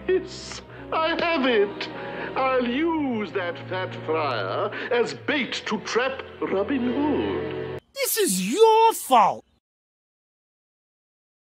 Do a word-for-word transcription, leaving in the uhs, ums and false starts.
Yes, I have it. I'll use that fat friar as bait to trap Robin Hood. This is your fault.